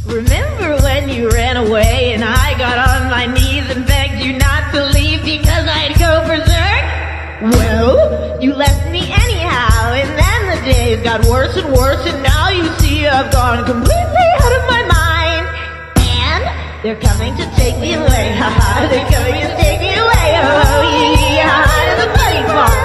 Remember when you ran away and I got on my knees and begged you not to leave because I'd go berserk? Well, you left me anyhow, and then the days got worse and worse, and now you see I've gone completely out of my mind. And they're coming to take me away, haha, they're coming to take me away, oh, yeah, to the bloody farm.